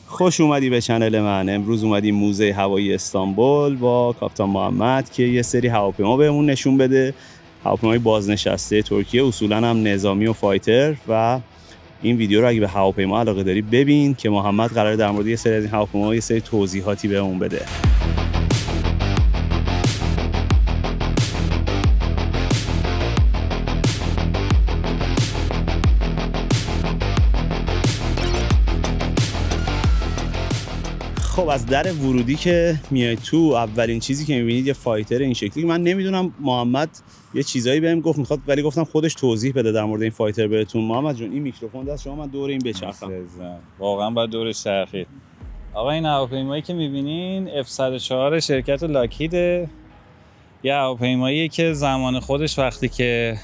خوش اومدی به چنل من. امروز اومدیم موزه هوایی استانبول با کاپیتان محمد که یه سری هواپیما بهمون نشون بده، هواپیمای بازنشسته ترکیه، اصولا هم نظامی و فایتر. و این ویدیو رو اگه به هواپیما علاقه داری ببین که محمد قراره در مورد یه سری از این هواپیما یه سری توضیحاتی بهمون بده. خب از در ورودی که میای تو، اولین چیزی که میبینید یه فایتر این شکلی. من نمیدونم، محمد یه چیزایی بهم گفت میخواد، ولی گفتم خودش توضیح بده در مورد این فایتر بهتون. محمد جون این میکروفون دست شما، من دور این بچرخم. واقعا باید دورش چرخید. آقا این هواپیمایی که میبینین F104 شرکت لاکهیده، یه هواپیمایی که زمان خودش وقتی که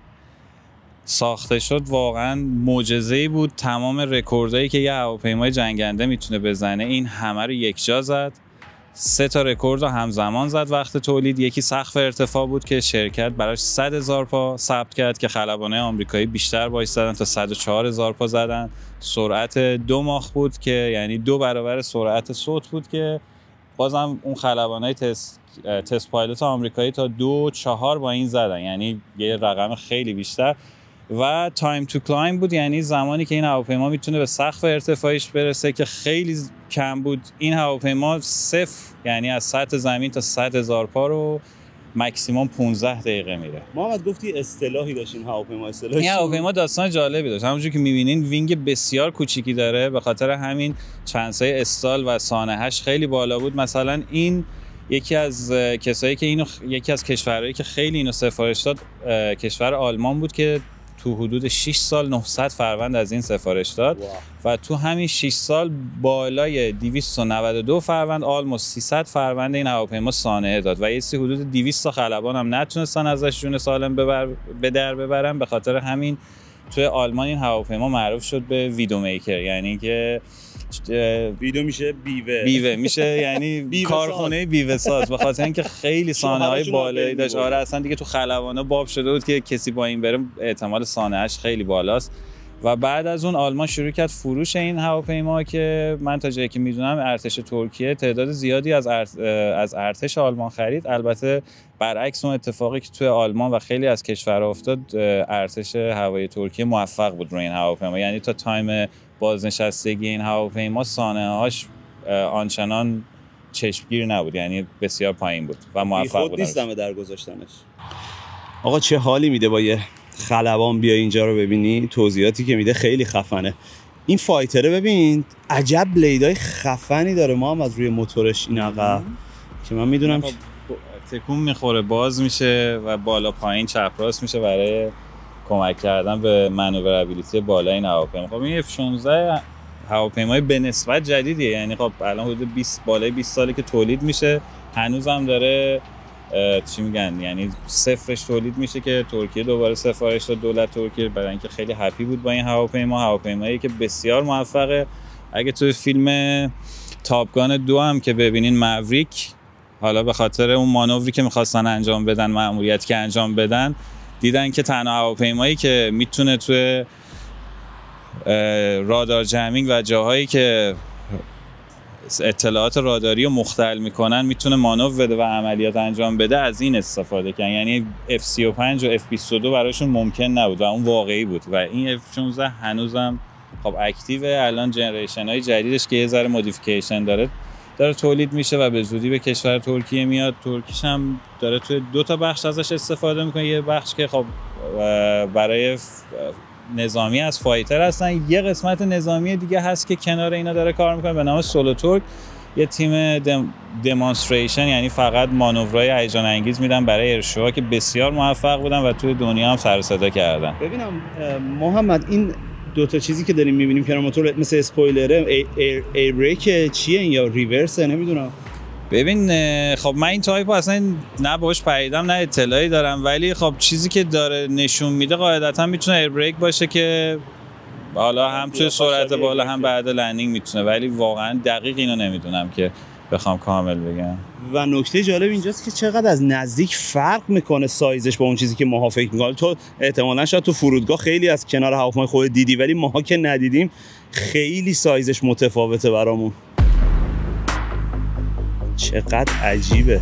ساخته شد واقعا معجزه‌ای بود. تمام رکوردایی که یه هواپیمای جنگنده میتونه بزنه این همه رو یکجا زد. 3 تا رکورد رو همزمان زد وقت تولید. یکی سقف ارتفاع بود که شرکت براش 100,000 پا ثبت کرد که خلبانای آمریکایی بیشتر باهاش زدن تا 104,000 پا زدن. سرعت 2 ماخ بود که یعنی 2 برابر سرعت صوت بود که بازم اون خلبانای تست پایلوت آمریکایی تا 2.4 با این زدن، یعنی یه رقم خیلی بیشتر. و تایم تو کلایم بود، یعنی زمانی که این هواپیما میتونه به سقف ارتفاعش برسه که خیلی کم بود. این هواپیما صفر، یعنی از سطح زمین تا 100,000 پا رو ماکسیموم 15 دقیقه میره. محمد گفتی اصطلاحی داشت این هواپیما. این هواپیما داستان جالبی داشت. همونجوری که میبینین وینگ بسیار کوچیکی داره، به خاطر همین چندسای استال و سانحه‌اش خیلی بالا بود. مثلا این یکی از کسایی که اینو، یکی از کشورهایی که خیلی اینو سفارش داد کشور آلمان بود که تو حدود 6 سال 900 فروند از این سفارش داد. و تو همین 6 سال بالای 292 فروند، آلموست 300 فروند این هواپیما صانعه داد و یه سی حدود 200 تا خلبان هم نتونستن ازش جون سالم به در ببرن. به خاطر همین توی آلمان این هواپیما معروف شد به ویدو میکر، یعنی که ویدو میشه بیوه میشه یعنی کارخونه بیوه ساز، به خاطر اینکه خیلی صانعه‌های بالایی داشت. آره اصلا دیگه تو خلبانا باب شده بود که کسی با این بره احتمال صانعه‌اش خیلی بالاست. و بعد از اون آلمان شروع کرد فروش این هواپیما که من تا جایی که میدونم ارتش ترکیه تعداد زیادی از ارتش آلمان خرید. البته برعکس اون اتفاقی که توی آلمان و خیلی از کشورها افتاد، ارتش هوایی ترکیه موفق بود روی این هواپیما، یعنی تا تایم بازنشستگی این هواپیما صانعه‌هاش آنچنان چشمگیر نبود، یعنی بسیار پایین بود و موفق بود. خود نیستم در گذاشتنش. آقا چه حالی میده با یه خلبان بیا اینجا رو ببینی. توضیحاتی که میده خیلی خفنه. این فایتره ببین عجب بلیدای خفنی داره محمد روی موتورش این عقب که من میدونم تکون میخوره، باز میشه و بالا پایین چپ راست میشه برای کمک کردن به مانورابیلیتی بالا این هواپیما. خب این F16 هواپیمای به نسبت جدیدیه، یعنی خب الان حدود 20 بالای 20 ساله که تولید میشه، هنوزم داره چی میگن یعنی صفرش تولید میشه که ترکیه دوباره سفارش داد دولت ترکیه، برای اینکه خیلی هپی بود با این هواپیمایی که بسیار موفقه. اگه توی فیلم تاپگان 2 هم که ببینین موریک، حالا به خاطر اون مانوری که می‌خواستن انجام بدن، مأموریتی که انجام بدن، دیدن که تنها هواپیمایی که میتونه توی رادار جمینگ و جاهایی که اطلاعات راداری رو مختل میکنن میتونه مانور بده و عملیات انجام بده از این استفاده کنن. یعنی F35 و F22 براشون ممکن نبود و اون واقعی بود. و این F16 هنوزم خب اکتیوه. الان جنریشن های جدیدش که یه ذره مودیفیکیشن داره تولید میشه و به زودی به کشور ترکیه میاد. ترکیش هم داره توی 2 تا بخش ازش استفاده میکنه. یه بخش که خب برای نظامی از فایتر هستن، یه قسمت نظامی دیگه هست که کنار اینا داره کار میکنه به نام سولو تورک. یه تیم دمونستریشن، یعنی فقط مانورهای هیجان انگیز میدن برای ایرشوها که بسیار موفق بودن و توی دنیا هم سر و صدا کردن. ببینم محمد این 2 تا چیزی که داریم میبینیم کنار موتور مثل اسپویلره، ایر بریک چیه این یا ریورسه نمیدونم. ببین خب من این تایپو اصلا نه باهاش پریدم نه اطلاعی دارم، ولی خب چیزی که داره نشون میده قاعدتا میتونه ایر بریک باشه که حالا هم توی سرعت بالا هم بعد لندینگ میتونه، ولی واقعا دقیق اینو نمیدونم که بخوام کامل بگم. و نکته جالب اینجاست که چقدر از نزدیک فرق میکنه سایزش با اون چیزی که ماها فکر میکنیم. تو احتمالاً شاید تو فرودگاه خیلی از کنار هواپیمای خود دیدی، ولی ماها که ندیدیم خیلی سایزش متفاوته برامون. چقدر عجیبه.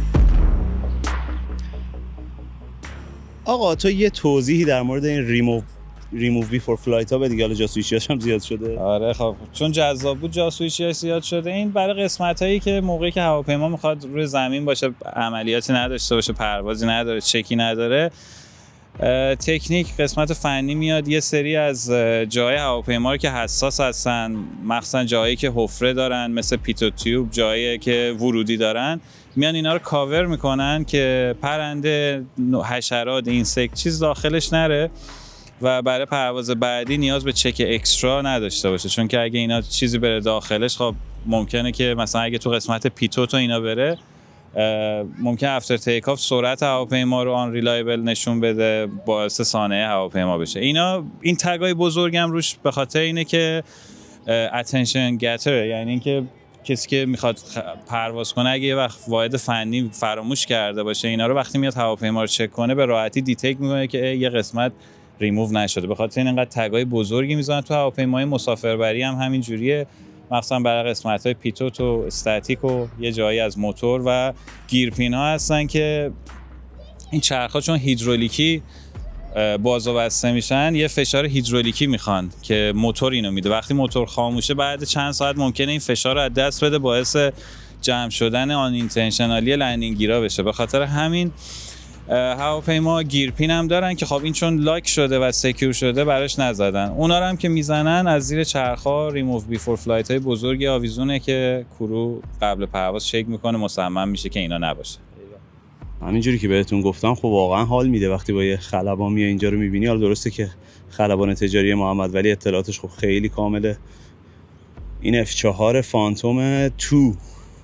آقا تو یه توضیحی در مورد این ریموو بیفور فلایت ها به دیگه، حالا جاسوسی‌هاش هم زیاد شده. آره خب چون جذاب بود جاسوسی‌هاش زیاد شده. این برای قسمتایی که موقعی که هواپیما میخواد روی زمین باشه، عملیاتی نداشته باشه، پروازی نداره، چکی نداره، تکنیک قسمت فنی میاد یه سری از جای هواپیما رو که حساس هستن، مخصوصا جایی که حفره دارن مثل پیتو تیوب، جایی که ورودی دارن، میان اینا رو کاور میکنن که پرنده، حشرات، اینسکت چیز داخلش نره و برای پرواز بعدی نیاز به چک اکسترا نداشته باشه. چون که اگه اینا چیزی بره داخلش، خب ممکنه که مثلا اگه تو قسمت پیتو تو اینا بره، ممکن افتر تیک آف سرعت هواپیما رو آن ریلایبل نشون بده، باعث سانحه هواپیما بشه. این تگای بزرگم روش به خاطر اینه که اتنشن گتر، یعنی اینکه کسی که میخواد پرواز کنه اگه یه وقت واحد فنی فراموش کرده باشه، اینا رو وقتی میاد هواپیما رو چک کنه به راحتی دیتیک میکنه که یه قسمت ریموو نشده. به خاطر این اینقدر تگای بزرگی میذارن. تو هواپیمای مسافربری هم همین جوریه، مخصوصا برای قسمت‌های پیتوت و استاتیک و یه جایی از موتور و گیرپینا هستن که این چرخ‌ها چون هیدرولیکی باز و بسته میشن، یه فشار هیدرولیکی میخوان که موتور اینو میده. وقتی موتور خاموشه بعد چند ساعت ممکنه این فشار رو از دست بده، باعث جمع شدن آن اینتنشنالی لندینگ گیرا بشه. به خاطر همین هواپیما گیرپین هم دارن که خب این چون لاک شده و سکیور شده براش نزدن. اونا رو هم که میزنن از زیر چرخ‌ها ریموو بیفور فلایت های بزرگی آویزونه که کرو قبل پرواز چک میکنه، مصمم میشه که اینا نباشه. همینجوری که بهتون گفتم خب واقعا حال میده وقتی با یه خلبان میای اینجا رو میبینی. حالا درسته که خلبان تجاری محمد ولی اطلاعاتش خب خیلی کامله. این F4 فانتوم 2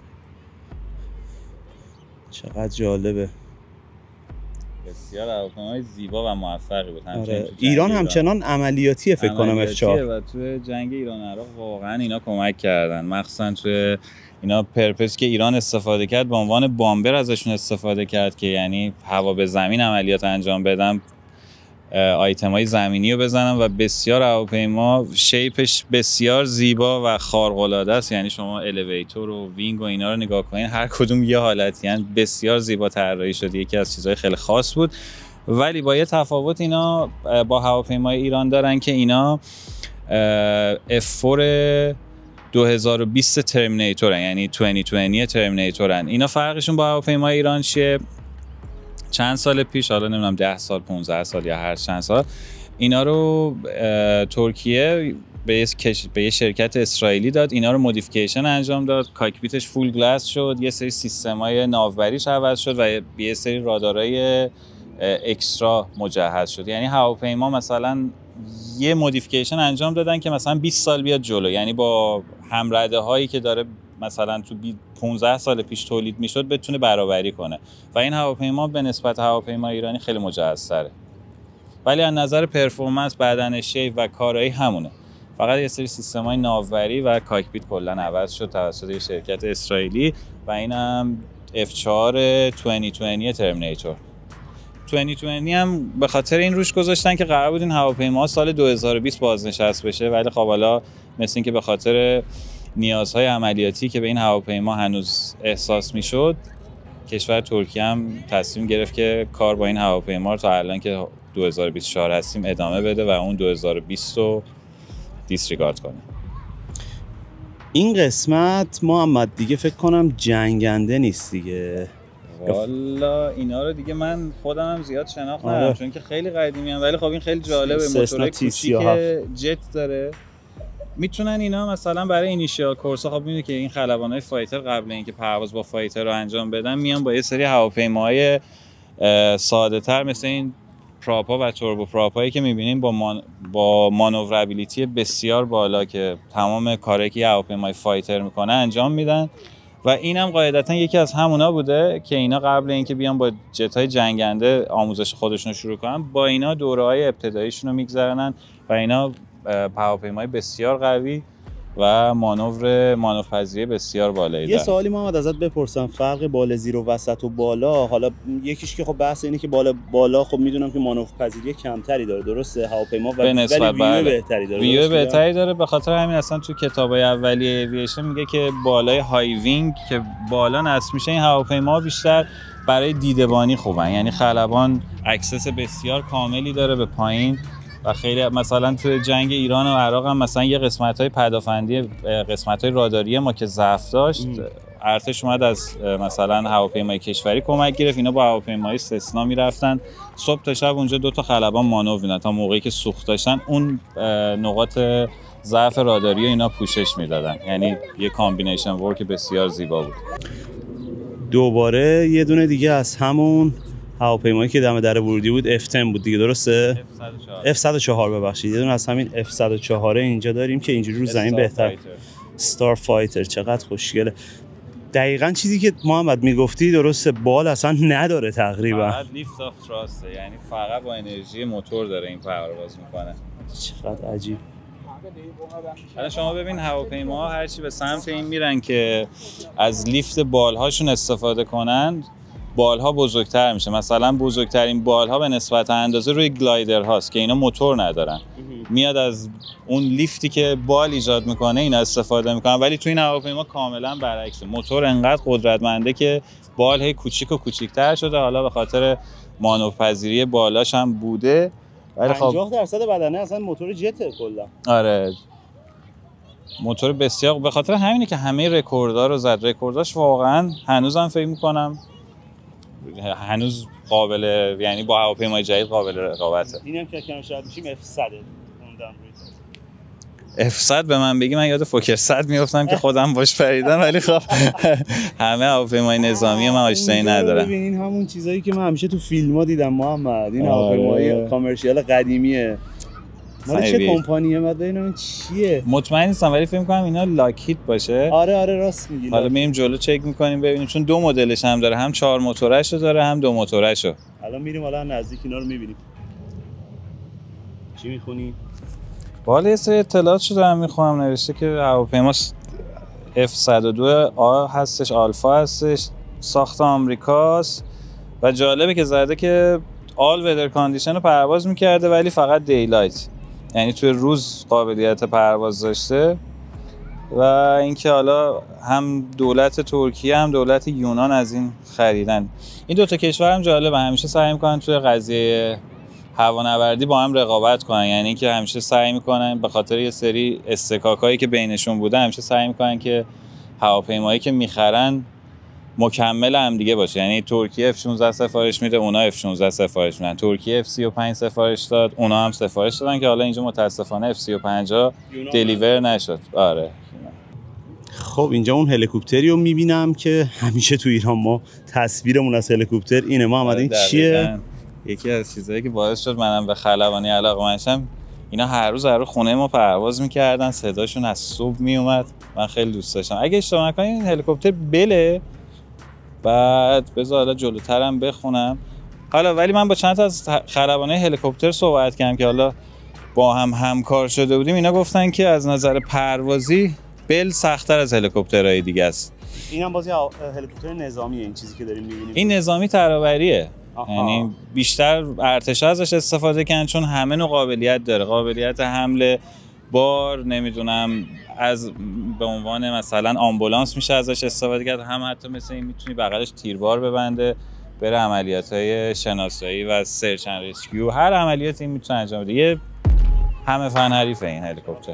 چقدر جالبه. بسیار هواپیمای زیبا و موفقی بود. ایران همچنان عملیاتیه فکر کنم F4 و تو جنگ ایران عراق واقعا اینا کمک کردن، مخصوصا تو اینا پرپس که ایران استفاده کرد به عنوان بامبر ازشون استفاده کرد که یعنی هوا به زمین عملیات انجام بدن، آیتمای زمینی رو بزنن و بسیار هواپیما شیپش بسیار زیبا و خارق العاده است. یعنی شما الیویتور و وینگ و اینا رو نگاه کنین، هر کدوم یه حالتی، یعنی بسیار زیبا طراحی شده. یکی از چیزهای خیلی خاص بود. ولی با یه تفاوت اینا با هواپیمای ایران دارن که اینا F4 2020 ترمینیتورن، یعنی 2020 ترمینیتورن. اینا فرقشون با هواپیمای ایران چیه؟ چند سال پیش، حالا نمیدونم 10 سال 15 سال یا هر چند سال، اینا رو ترکیه به یه شرکت اسرائیلی داد، اینا رو مودیفیکیشن انجام داد، کاکپیتش فول گلاس شد، یه سری سیستمای ناوبریش عوض شد و یه سری رادارای اکسترا مجهز شد. یعنی هواپیما مثلا یه مودیفیکیشن انجام دادن که مثلا 20 سال بیاد جلو، یعنی با همرده هایی که داره مثلا تو 15 سال پیش تولید میشد بتونه برابری کنه و این هواپیما به نسبت هواپیما ایرانی خیلی مجهزتره. ولی از نظر پرفورمنس، بدن شیپ و کارایی همونه، فقط یه سری سیستم‌های ناوبری و کاکپیت کلا عوض شد توسط یه شرکت اسرائیلی و اینم F4 2020 ترمینیتور. 2020 هم به خاطر این روش گذاشتن که قرار بود این هواپیما سال 2020 بازنشست بشه، ولی خب حالا مثل این که به خاطر نیازهای عملیاتی که به این هواپیما هنوز احساس میشد، کشور ترکیه هم تصمیم گرفت که کار با این هواپیما رو تا الان که 2024 هستیم ادامه بده و اون 2020 رو دیسریگارد کنه. این قسمت محمد دیگه فکر کنم جنگنده نیست دیگه. والا اینا رو دیگه من خودم هم زیاد شناخت ندارم چون که خیلی قدیمی هم، ولی خب این خیلی جالبه. موتور کوچیک جت داره، میتونن اینا مثلا برای اینیشیال کورس ها، خب میدونی که این خلبانای فایتر قبل اینکه پرواز با فایتر رو انجام بدن میان با یه سری هواپیماهای ساده تر مثل این پراپا و توربو پراپایی که میبینیم با مانورابیلیتی بسیار بالا که تمام کاری که هواپیمای فایتر میکنه انجام میدن و اینم قاعدتا یکی از همونا بوده که اینا قبل اینکه بیان با جت‌های جنگنده آموزش خودشون رو شروع کنن، با اینا دوره‌های ابتداییشون رو میگذرونن و اینا هواپیمای بسیار قوی و مانورپذیری بسیار بالایی داره. یه سوالی محمد ازت بپرسم، فرق بال زیر و وسط و بالا، حالا یکیش که خب بحث اینه که بالا خب میدونم که مانورپذیری کمتری داره، درسته؟ هواپیما به نسبت ویو بهتری داره، ویو بهتری داره. به خاطر همین اصلا تو کتابای اولیه ایوییشن میگه که بالای های وینگ که بالا نصب میشه این هواپیما بیشتر برای دیدبانی خوبن، یعنی خلبان اکسس بسیار کاملی داره به پایین و خیلی مثلا تو جنگ ایران و عراق هم مثلا یه قسمت‌های پدافندی، قسمت‌های راداری ما که ضعف داشت، ارتش اومد از مثلا هواپیمای کشوری کمک گرفت، اینا با هواپیمای سسنا میرفتن صبح تا شب اونجا 2 تا خلبان مانور میدن تا موقعی که سوخت داشتن اون نقاط ضعف راداری اینا پوشش میدادن، یعنی یه کامبینیشن ورک بسیار زیبا بود. دوباره یه دونه دیگه از همون هواپیمایی که دم در ورودی بود F10 بود دیگه، درسته؟ F104 ببخشید، یه دونه از همین F104 اینجا داریم که اینجوری رو زمین بهتر. ستار فایتر چقدر خوشگله. دقیقاً چیزی که محمد میگفتی درسته، بال اصلا نداره تقریبا، فقط لیفت آف تراسته، یعنی فقط با انرژی موتور داره این پرواز میکنه. چقدر عجیب. حالا شما ببین هواپیماها هرچی به سمت این میرن که از لیفت بالهاشون استفاده کنن، بالها بزرگتر میشه. مثلا بزرگترین بالها به نسبت اندازه روی گلایدر هاست که اینا موتور ندارن، میاد از اون لیفتی که بال ایجاد میکنه اینا استفاده میکنن، ولی تو این هواپیما کاملا برعکسه، موتور انقدر قدرتمنده که بال هی کوچیک و کوچیک‌تر شده، حالا به خاطر مانورپذیری بالاش هم بوده، ولی خب 50% بدنه اصلا موتور جته کلا. آره موتور بسیار، به خاطر همینه که همه رکوردها رو زد. رکورداش واقعا هنوزم فکر میکنم هنوز قابل، یعنی با هواپیمای جدید قابل رقابته. اینم که کم شاید میشیم F100 F100 به من بگی من یاد فوکر 100 میافتم که خودم باش پریدم، ولی خب همه هواپیمای نظامی من آشنایی ندارم. ببینین همون چیزایی که من همیشه تو فیلم‌ها دیدم محمد، این هواپیمای کامرشیال قدیمیه. مال چه کمپانیه؟ بعد ببینم چیه، مطمئن نیستم ولی فکر می‌کنم اینا لاکهید باشه. آره راست میگی. حالا میریم جلو چک می‌کنیم ببینیم، چون 2 مدلش هم داره، هم 4 موتورشو داره هم 2 موتورشو. الان میریم حالا نزدیک اینا رو می‌بینیم. چی می‌خونی؟ بالا یه سری اطلاعاتشو دارم می‌خونم، نوشته که هواپیما F102A هستش، آلفا هستش، ساخت آمریکاست و جالبه که زده که آل ویدر کاندیشن رو پرواز می‌کرده ولی فقط دیلایت، یعنی توی روز قابلیت پرواز داشته. و اینکه حالا هم دولت ترکیه هم دولت یونان از این خریدن. این 2 تا کشور هم جالبه، همیشه سعی میکنن توی قضیه هوانوردی با هم رقابت کنن، یعنی که همیشه سعی میکنن به خاطر یه سری استکاکایی که بینشون بوده همیشه سعی میکنن که هواپیمایی که میخرن مکمل هم دیگه باشه، یعنی ترکیه F-16 سفارش میده، اونا F-16 سفارش میدن، ترکیه F-35 سفارش داد، اونا هم سفارش دادن که حالا اینجا متاسفانه F-35 دلیور نشد. آره خب اینجا اون هلیکوپتری رو میبینم که همیشه تو ایران ما تصویرمون از هلیکوپتر اینه. محمد این چیه؟ یکی از چیزایی که باعث شد منم به خلبانی علاقه‌مند شم، اینا هر روز رو خونه ما پرواز میکردن، صداشون از صبح میومد، من خیلی دوست داشتم. اگه اشتباه نکنم این هلیکوپتر بله، بعد بذار حالا جلوترم بخونم. حالا ولی من با چند تا از خلبانای هلیکوپتر صحبت کردم که حالا با هم همکار شده بودیم، اینا گفتن که از نظر پروازی بل سخت‌تر از هلیکوپترهای دیگه است. اینم بازی هلیکوپتر نظامیه، این چیزی که داریم می‌بینیم این نظامی ترابریه، یعنی بیشتر ارتش ازش استفاده کردن چون همه نوع قابلیت داره، قابلیت حمل بار، نمیدونم از به عنوان مثلا آمبولانس میشه ازش استفاده کرد، هم حتی مثل این میتونی بغلش تیربار ببنده بره عملیات‌های شناسایی و سرچ اند ریسکیو، هر عملیاتی این میتونه انجام بده. یه همه فن حریفه این هلیکوپتر.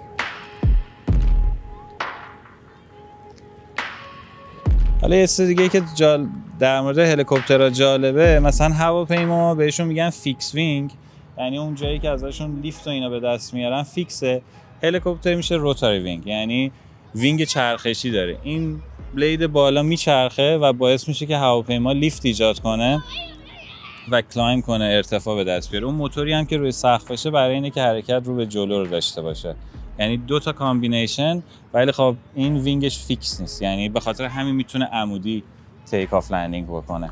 حالا یه چیز دیگه که در مورد هلیکوپترها جالبه، مثلا هواپیما بهشون میگن فیکس وینگ، یعنی اون جایی که ازشون لیفت و اینا به دست میارن فیکسه. هلیکوپتر میشه روتاری وینگ، یعنی وینگ چرخشی داره، این بلید بالا میچرخه و باعث میشه که هواپیما لیفت ایجاد کنه و کلایم کنه، ارتفاع به دست بیاره. اون موتوری هم که روی سقفشه برای اینه که حرکت رو به جلو رو داشته باشه، یعنی 2 تا کامبینیشن، ولی خب این وینگش فیکس نیست، یعنی به خاطر همین میتونه عمودی تیک آف لندینگ بکنه.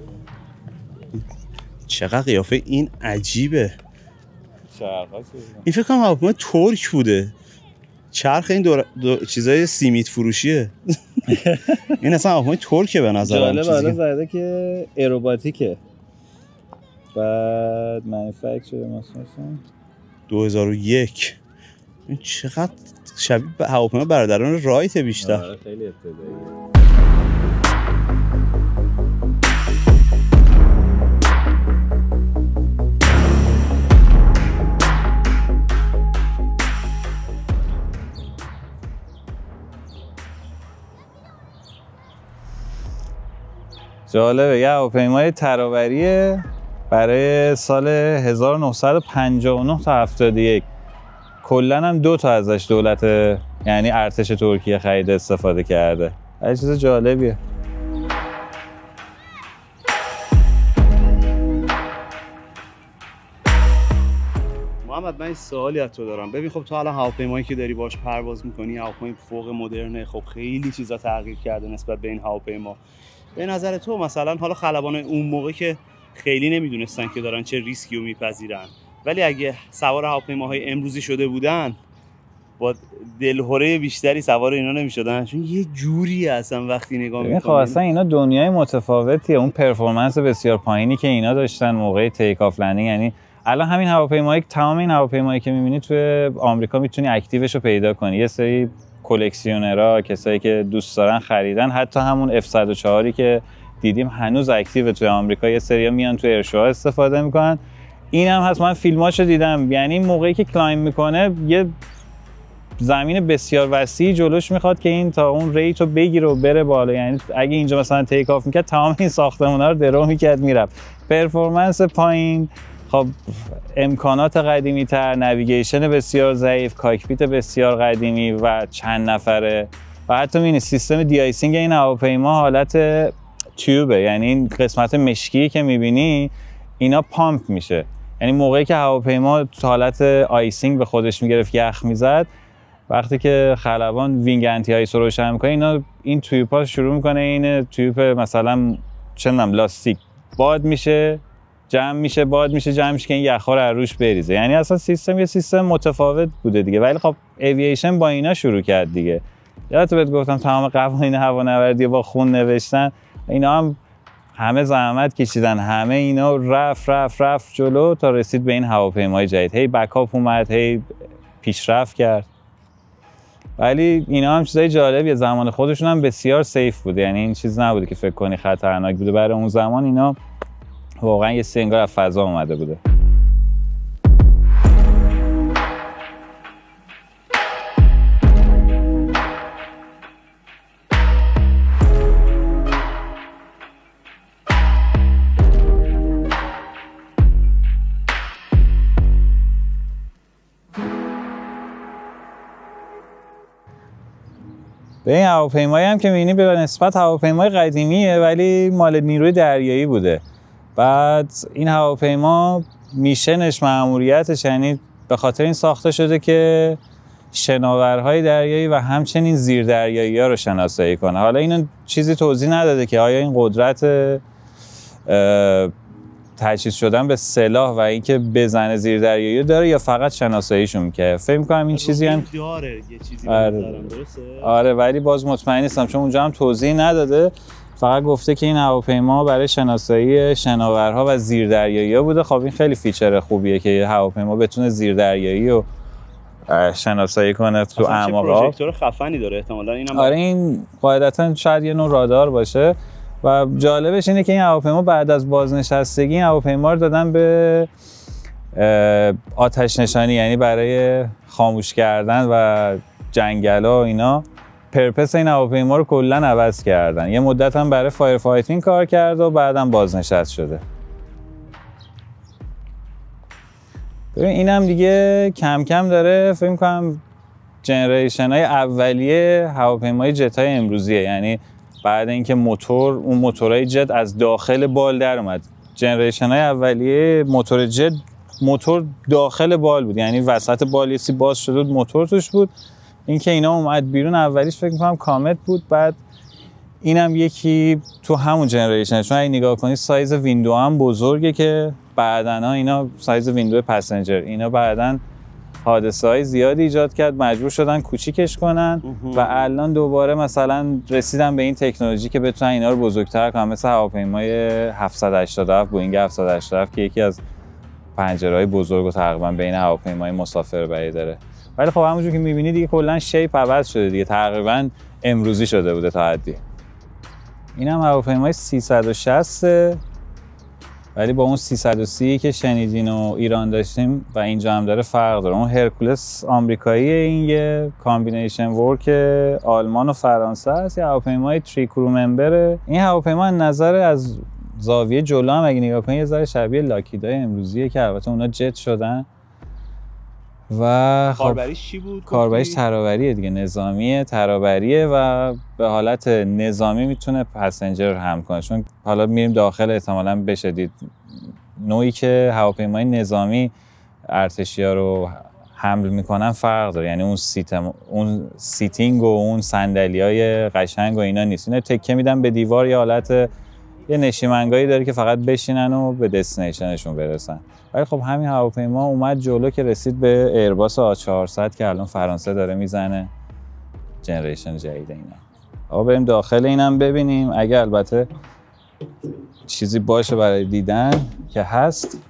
چقدر قیافه این عجیبه. این فکر کنم هواپیما ترک بوده. چرخ این چیزای سیمیت فروشیه. این اصلا هواپیمای ترکه به نظرم. جالب حالا زده که ایروباتیکه. بعد مانیفکتچر مثلا 2001. این چقدر شبیه به هواپیما برادران رایت بیشتر. آره خیلی ابتداییه. جالبه، یه هواپیمای ترابریه برای سال 1959 تا 71. کلا هم 2 تا ازش دولت یعنی ارتش ترکیه خرید استفاده کرده. هر چیز جالبیه. محمد من این سوالی از تو دارم. ببین خب تو الان هواپیمایی که داری باش پرواز می‌کنی هواپیمای فوق مدرنه، خب خیلی چیزا تغییر کرده نسبت به این هواپیما. به نظر تو مثلا حالا خلبان اون موقع که خیلی نمیدونستن که دارن چه ریسکی رو میپذیرن، ولی اگه سوار هواپیماهای امروزی شده بودن با دلهره بیشتری سوار اینا نمیشدن، چون یه جوری اصلا وقتی نگاه می‌کنی خب اصلا اینا دنیای متفاوتیه. اون پرفورمنس بسیار پایینی که اینا داشتن موقع تیک آف لندینگ، یعنی الان همین هواپیمایی تمام این هواپیمایی که می‌بینی توی آمریکا میتونی اکتیوش رو پیدا کنی. یه سری کلکسیونرها، کسایی که دوست دارن خریدن، حتی همون F104 که دیدیم هنوز اکتیو توی آمریکا، یه سریا میان توی ارشوها استفاده میکنن. این هم هست، من فیلماشو دیدم، یعنی موقعی که کلایم میکنه یه زمین بسیار وسیعی جلوش میخواد که این تا اون ریتو بگیره و بره بالا. یعنی اگه اینجا مثلا تیک آف میکرد تمام این ساختمونا رو درو میکرد میرفت. پرفورمنس پایین، خب امکانات قدیمی تر، نویگیشن بسیار ضعیف، کاکپیت بسیار قدیمی و چند نفره. و حتی می‌بینی سیستم دی آیسینگ این هواپیما حالت تیوبه، یعنی این قسمت مشکی که می‌بینی اینا پامپ میشه. یعنی موقعی که هواپیما تو حالت آیسینگ به خودش میگرفت یخ میزد، وقتی که خلبان وینگ انتی آیس رو روشن میکنه اینا این تیوب‌ها شروع میکنه این تیوب مثلا چه می‌دونم لاستیک باد میشه، جمع میشه، باد میشه، جمع میشه که این یخ‌ها رو از روش بریزه. یعنی اصلا سیستم یه سیستم متفاوت بوده دیگه. ولی خب اوییشن با اینا شروع کرد دیگه. یادت بهت گفتم تمام قوانین هوانوردی با خون نوشتن، اینا هم همه زحمت کشیدن، همه اینا رفت جلو تا رسید به این هواپیمای جدید. هی بکاپ اومد، هی پیشرفت کرد. ولی اینا هم چیزای جالبیه، زمان خودشون هم بسیار سیف بوده. یعنی این چیز نبوده که فکر کنی خطرناک بوده. برای اون زمان اینا واقعا یه سنگار از فضا اومده بوده. به این هواپیمایی هم که می‌بینی به نسبت هواپیمای قدیمیه ولی مال نیروی دریایی بوده. بعد این هواپیما میشنش، مأموریتش، یعنی به خاطر این ساخته شده که شناورهای دریایی و همچنین زیردریایی‌ها رو شناسایی کنه. حالا اینو چیزی توضیح نداده که آیا این قدرت تجهیز شدن به سلاح و اینکه بزنه زیردریایی داره یا فقط شناساییشون میکنه. فکر می‌کنم این چیزی هم داره، یه چیزی درسته؟ آره ولی باز مطمئن نیستم چون اونجا هم توضیح نداده. فقط گفته که این هواپیما برای شناسایی شناورها و زیردریایی‌ها بوده. خب این خیلی فیچر خوبیه که هواپیما بتونه زیردریایی رو شناسایی کنه تو اعماق. پروژکتور خفنی داره احتمالاً اینم. آره این قاعدتاً شاید یه نوع رادار باشه. و جالبش اینه که این هواپیما بعد از بازنشستگی این هواپیما رو دادن به آتش نشانی، یعنی برای خاموش کردن و جنگلا و اینا. پرپس این هواپیما رو کلا عوض کردن. یه مدت هم برای فایر فایتینگ کار کرد و بعدم بازنشست شده. ببین اینم دیگه کم کم داره فکر می‌کنم جنریشن های اولیه هواپیمای جت های امروزیه. یعنی بعد اینکه اون موتورهای جت از داخل بال در اومد، جنریشن های اولیه موتور جت موتور داخل بال بود، یعنی وسط بال یه سی باز شده بود موتور توش بود. اینکه اینا اومد بیرون اولیش فکر می‌کنم کامت بود. بعد اینم یکی تو همون جنریشن، چون اگه نگاه کنی سایز ویندو هم بزرگه که بعداً اینا سایز ویندو پسنجر اینا بعداً حادثه‌های زیادی ایجاد کرد، مجبور شدن کوچیکش کنن و الان دوباره مثلا رسیدن به این تکنولوژی که بتونن اینا رو بزرگتر کنن، مثل هواپیمای 787 بوئینگ 787 که یکی از پنجره‌های بزرگ و تقریبا بین هواپیمای مسافربری داره. ولی خب همونجور که می‌بینی دیگه کلا شیپ عوض شده دیگه، تقریبا امروزی شده بوده تا حدی. اینم هواپیمای 360 ولی با اون 330 که شنیدین و ایران داشتیم و اینجا هم داره فرق داره. اون هرکولس آمریکایی، این یه کامبینیشن ورک آلمان و فرانسه است. یه هواپیمای 3 کرو ممبره. این هواپیما از نظر از زاویه جلو هم اگه نگاه کنید یه ذره شبیه لاکیدای امروزیه که البته اونا جت شدن. و خب کاربریش چی بود؟ کاربریش ترابریه دیگه، نظامیه، ترابریه و به حالت نظامی میتونه پسنجر رو حمل کنه. چون حالا میریم داخل احتمالاً بشه دید نوعی که هواپیمای نظامی ارتشی‌ها رو حمل میکنن فرق داره. یعنی اون سیتینگ و اون صندلی‌های قشنگ و اینا نیست. اینا تکه میدن به دیوار، یه حالت یه نشیمنگاهی داره که فقط بشینن و به دستینیشنشون برسن. ولی خب همین هواپیما اومد جلو که رسید به ایرباس A400 که الان فرانسه داره میزنه جنریشن جدید اینا. آقا بریم داخل اینم ببینیم، اگه البته چیزی باشه برای دیدن که هست.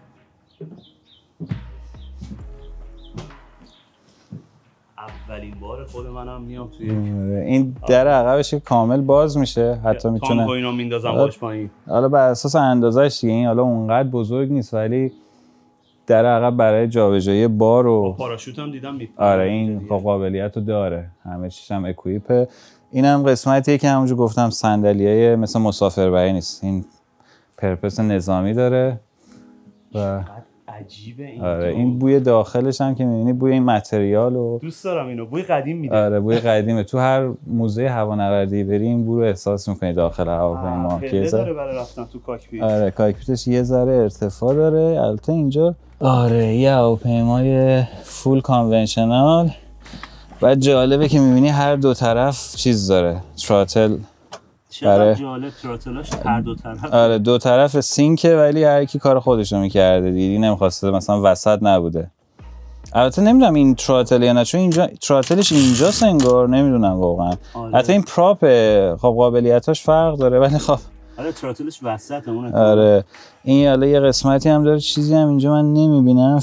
اولین بار خود منم میام توی این در عقبش کامل باز میشه، حتی میتونه تانک اینو میندازم باش پایین. حالا بر اساس اندازه‌اش دیگه، این حالا اونقدر بزرگ نیست ولی در عقب برای جابجایی بار و پاراشوت هم دیدم میپره. آره این قابلیت رو داره، همه چیش هم اکویپه. اینم قسمتیه که همونجور گفتم صندلیای مثل مسافربری نیست، این پرپس نظامی داره و عجیبه این. آره این بوی داخلش هم که می‌بینی بوی این متریال و دوست دارم اینو، بوی قدیم میده. آره بوی قدیمه. تو هر موزه هوانوردی بری این بو رو احساس می‌کنی داخل هواپیما. که داره برای رفتن تو کاکپیت. آره کاکپیتش یه ذره ارتفاع داره. البته اینجا آره یه هواپیمای فول کانونشنال و جالبه که می‌بینی هر دو طرف چیز داره، تراتل. چقدر جالب تراتلاش هر دو طرف. آره دو طرف سینکه ولی هر کی کار خودشو می‌کرده دیگه، نمی‌خواسته مثلا وسط نبوده. البته نمیدونم این تراتل یا نه، چون اینجا تراتلش اینجاست انگار، نمیدونم واقعا. حتی این پراپ خب قابلیتاش فرق داره ولی خب آره تراتلش وسطه اون. آره این حالا یه قسمتی هم داره، چیزی هم اینجا من نمیبینم،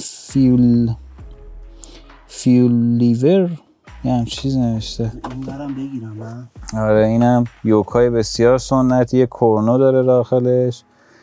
فیول لیور یا هم چیز نوشته. این برم بگیرم من. آره اینم یوکای بسیار سنتی، یه کورنو داره داخلش.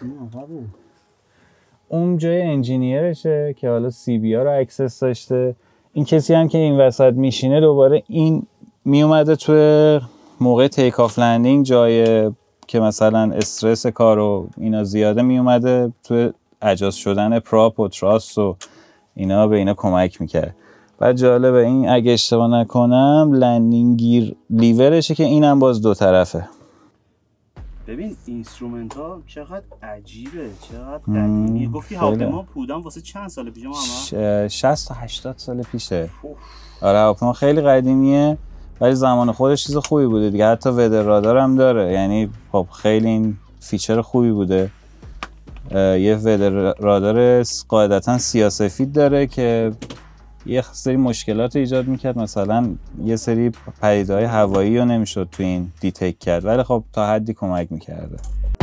اون جای انجینیرشه که حالا سی بی ها رو اکسس داشته. این کسی هم که این وسط میشینه دوباره این میومده توی موقع تیک آف لندینگ، جای که مثلا استرس کار و اینا زیاده، میومده توی اجاز شدن پراپ و تراس و اینا به اینا کمک میکرد. بعد جالبه این اگه اشتباه نکنم لندینگ گیر لیورشه که اینم باز دو طرفه. ببین اینسترومنت ها چقدر عجیبه، چقدر قدیمیه. گفتی هواپیما پودن واسه چند سال پیش؟ ما 60 تا 80 سال پیشه. آره هواپیما خیلی قدیمیه ولی زمان خودش چیز خوبی بوده دیگه. حتی ودر رادار هم داره، یعنی خب خیلی این فیچر خوبی بوده. یه ودر رادار قاعدتا سیاه‌سفید داره که یه سری مشکلات ایجاد میکرد، مثلا یه سری پدیده‌های هوایی رو نمیشد تو این دیتکت کرد ولی خب تا حدی کمک میکرده.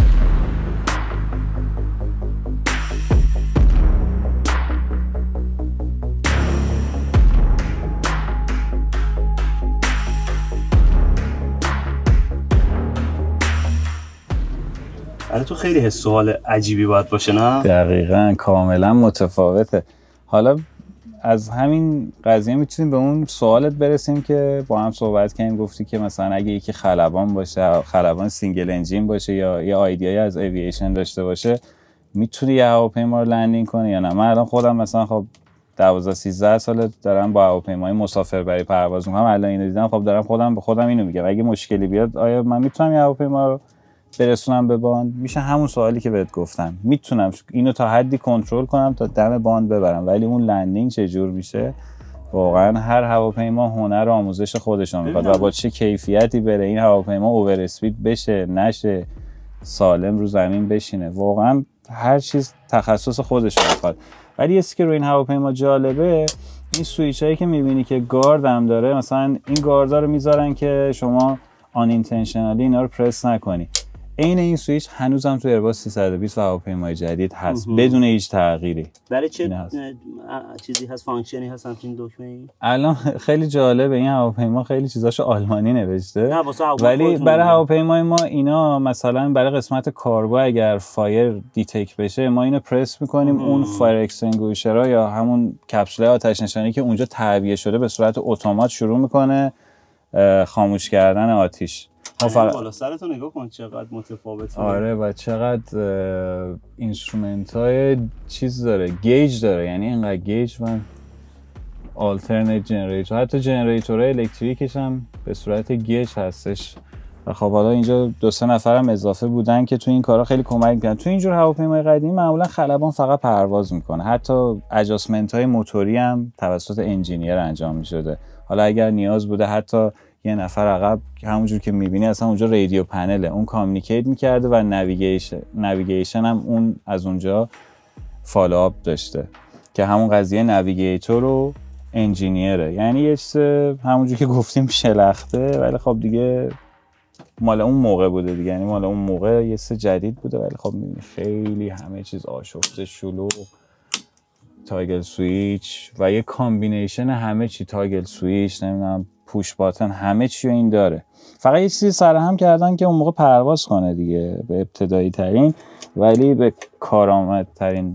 آره تو خیلی حس و حال عجیبی باید باشه نه؟ دقیقاً کاملا متفاوته. حالا از همین قضیه میتونیم به اون سوالت برسیم که با هم صحبت کردیم، گفتی که مثلا اگه یکی خلبان باشه، خلبان سینگل انجین باشه یا یه ایده از اوییشن داشته باشه، میتونه یه هواپیما رو لندینگ کنه یا نه. من الان خودم مثلا خب 12-13 ساله دارم با هواپیمای مسافربری پرواز میکنم. الان اینو دیدم خب دارم خودم به خودم اینو میگم اگه مشکلی بیاد آیا من میتونم یه هواپیما رو برسونم به باند؟ میشه همون سوالی که بهت گفتم، میتونم اینو تا حدی کنترل کنم تا دم باند ببرم، ولی اون لندینگ چه جور میشه واقعا هر هواپیما هنر و آموزش خودش رو میخواد و با چه کیفیتی بره این هواپیما اوور اسپید بشه نشه، سالم رو زمین بشینه. واقعا هر چیز تخصص خودش رو میخواد. ولی یه چیزی که روی این هواپیما جالبه این سویچ هایی که میبینی که گارد هم داره، مثلا این گاردا رو میذارن که شما آن اینتنشنالی اینا رو پرس نکنی. عین این سویچ هنوزم تو ایرباس 320 و هواپیمای جدید هست بدون هیچ تغییری. برای چه چیزی هست، فانکشنی هست همچین دکمه‌ای؟ الان خیلی جالبه، این هواپیما خیلی چیزاشو آلمانی نوشته، ولی برای هواپیمای ما اینا مثلا برای قسمت کارگو اگر فایر دیتک بشه ما اینو پرس میکنیم، اون فایر اکستینگویشرها یا همون کپسول آتش نشانی که اونجا تعبیه شده به صورت اتومات شروع میکنه خاموش کردن آتیش. بالا سرتو نگاه کن چقدر متفاوته. آره و چقدر اینسترومنت های چیز داره، گیج داره، یعنی اینقدر گیج و آلترنیت جنریتور، حتی جنریتورهای الکتریکش هم به صورت گیج هستش. و خب حالا اینجا 2-3 نفرم اضافه بودن که تو این کارا خیلی کمک میکنن. تو اینجور هواپیمای قدیمی معمولا خلبان فقط پرواز میکنه، حتی اجاستمنت های موتوری هم توسط انجینیر انجام میشده. حالا اگر نیاز بوده حتی یه نفر عقب همونجور که میبینی اصلا اونجا رادیو پنله، اون کامیونیکیت میکرده و نویگیشن هم اون از اونجا فالوآپ داشته که همون قضیه نویگیتور و انجینیره. یعنی یه چیز همونجور که گفتیم شلخته، ولی خب دیگه مال اون موقع بوده دیگه، یعنی مال اون موقع یه چیز جدید بوده، ولی خب میبینی خیلی همه چیز آشفته، شلوغ، تاگل سویچ و یه کامبینیشن همه چی، تاگل سویچ، نمیدونم پوش باتن، همه چی رو این داره. فقط یه چیزی سرهم کردن که اون موقع پرواز کنه دیگه به ابتدایی ترین ولی به کارآمد ترین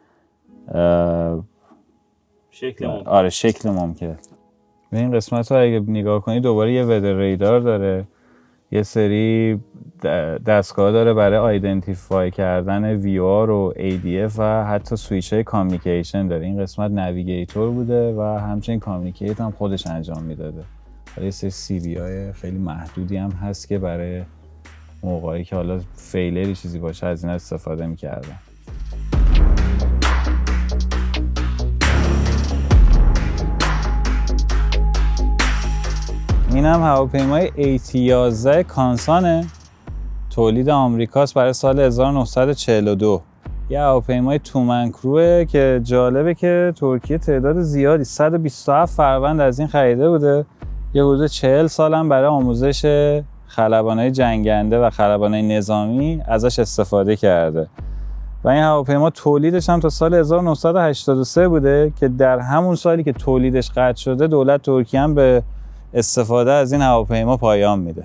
شکل ممکنه. به این قسمت رو اگه نگاه کنی دوباره یه ودر ریدار داره، یه سری دستگاه داره برای آیدنتیفای کردن وی آر و ADF و حتی سویچ های کامیونیکیشن داره. این قسمت نویگیتور بوده و همچنین کامیونیکیت هم خودش انجام میداده. یه سری CV های خیلی محدودی هم هست که برای موقعی که حالا فیلری چیزی باشه از این استفاده میکردن. این هم هواپیمای AT-11 کانسانه، تولید آمریکاست برای سال 1942. یه هواپیمای تومن کروه که جالبه که ترکیه تعداد زیادی 127 فروند از این خریده بوده. یه حدود 40 سالم برای آموزش خلبانای جنگنده و خلبانای نظامی ازش استفاده کرده. و این هواپیما تولیدش هم تا سال 1983 بوده که در همون سالی که تولیدش قطع شده دولت ترکیه هم به استفاده از این هواپیما پایان میده.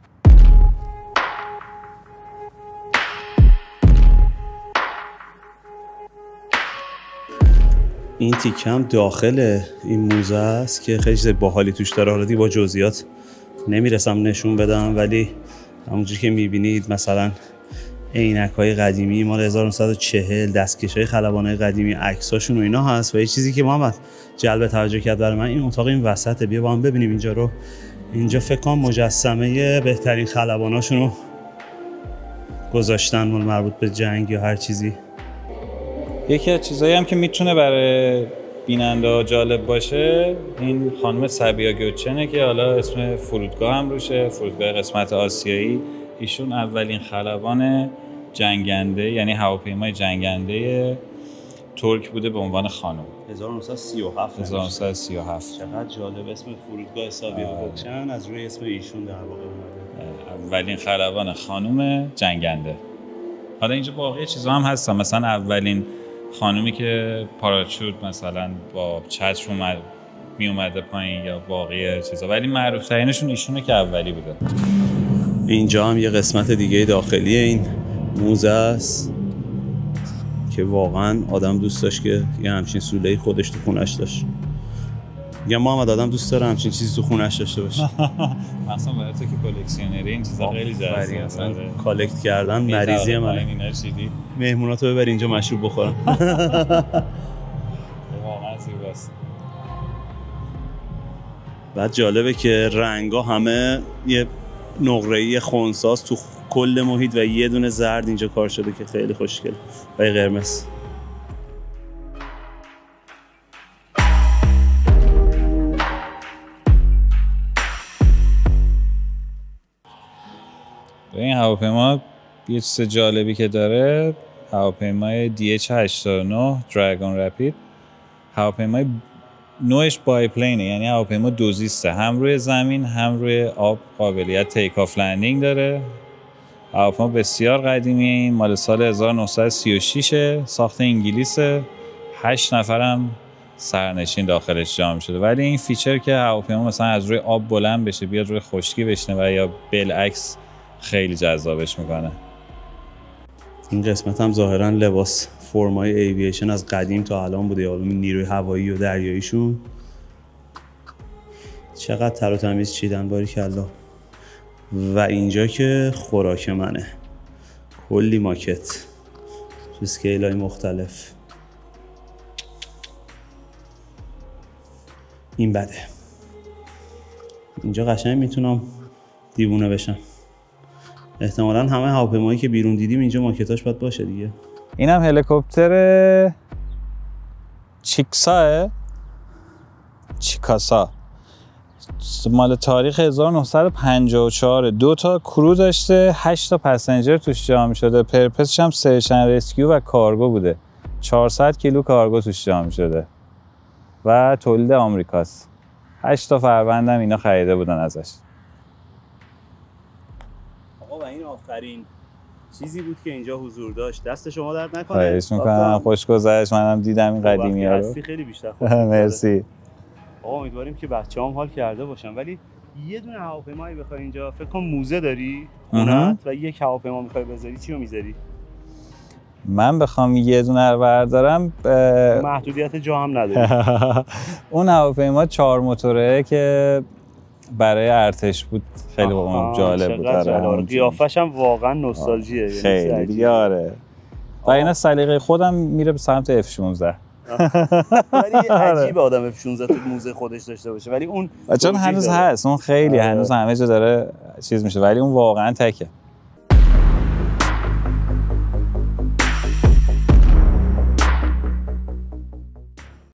این تیکه هم داخل این موزه است که خیلی چیز باحالی توش داره. حالا با جزئیات نمیرسم نشون بدم، ولی همونجوری که میبینید مثلا عینک‌های قدیمی مال 1940، دستکش‌های خلبان‌های قدیمی، عکساشون و اینا هست. و یه چیزی که محمد جلب توجه کرد برای من، این اتاق این وسطه. بیا با هم ببینیم اینجا رو. اینجا فکر کنم مجسمه بهترین خلباناشون رو گذاشتن، مال مربوط به جنگ یا هر چیزی. یکی از چیزایی هم که میتونه برای بیننده جالب باشه این خانم سبیا گوچنه که حالا اسم فرودگاه هم روشه، فرودگاه قسمت آسیایی. ایشون اولین خلبان جنگنده، یعنی هواپیمای جنگنده ترک بوده به عنوان خانم. 1937. چقدر جالب اسم فرودگاه سبیا گوچن از روی اسم ایشون در واقع اومده. اولین خلبان خانم جنگنده. حالا اینجا باقی چیزا هم هستن، مثلا اولین خانومی که پاراشوت مثلا با چتر می اومده پایین یا باقی چیزا، ولی معروف ترینشون ایشونه که اولی بوده. اینجا هم یه قسمت دیگه داخلی این موزه است که واقعا آدم دوست داشت که یه همچین سوله‌ای خودش تو خونش داشت. میگم محمد آدم دوست داره همچین چیزی تو خونش داشته باشه. مثلا برای تو که کلکسیونری این چیزا خیلی جذابه. اصلا کالکت کردن مریضی منه. اینا چیدی؟ مهموناتو ببر اینجا مشروب بخورن. واقعا زیباست. بعد جالبه که رنگا همه یه نقره‌ای خنثی‌است تو کل محیط و یه دونه زرد اینجا کار شده که خیلی خوشگله و قرمز. این هواپیما یه چیز جالبی که داره، هواپیمای DH-89 دراگون رپید، هواپیمای نوعش بایپلینه، یعنی هواپیما دوزیسته، هم روی زمین هم روی آب قابلیت تیک آف لندینگ داره. هواپیما بسیار قدیمیه، مال سال 1936 ساخت انگلیسه، 8 نفرم سرنشین داخلش جا شده. ولی این فیچر که هواپیما مثلا از روی آب بلند بشه بیاد روی خشکی بشینه و یا بالعکس خیلی جذابش میکنه. این قسمت هم ظاهرا لباس فرمای ایوییشن از قدیم تا الان بوده، حالا نیروی هوایی و دریاییشون. چقدر تر و تمیز چیدن، باریکلا. و اینجا که خوراک منه، کلی ماکت تو اسکیل‌های مختلف. این بده، اینجا قشنگ میتونم دیوونه بشم. احتمالاً همه هواپیمایی که بیرون دیدیم اینجا ماکتاش باید باشه دیگه. اینم هلیکوپتر چیکاسا مال تاریخ 1954. 2 تا کرو داشته، 8 تا پسنجر توش جا شده. پرپسش هم سرچ اند رسکیو و کارگو بوده. 400 کیلو کارگو توش جا شده و تولید آمریکاست. 8 تا فروندم اینا خریده بودن ازش. آقا و این آخرین چیزی بود که اینجا حضور داشت. دست شما درد نکنه. خواهش میکنم، خوش گذشت. منم دیدم این قدیمی‌ها رو. خیلی بیشتر. مرسی. آقا امیدواریم که بچه‌هام حال کرده باشن. ولی یه دونه هواپیمایی بخوای اینجا، فکر کنم موزه داری خونه‌ات و یک هواپیما می‌خوای بذاری، چیو می‌ذاری؟ من بخوام یه دونه رو بردارم محدودیت جا هم نداری. اون هواپیما 4 موتوره که برای ارتش بود، خیلی جالب بود. قیافش هم واقعا نوستالژیه، خیلی دیگه. آره. و اینا سلیقه خودم میره به سمت F16. ولی عجیبه آدم F16 تو موزه خودش داشته باشه، ولی اون چون هنوز هست، اون خیلی هنوز همه جا داره چیز میشه، ولی اون واقعا تکه.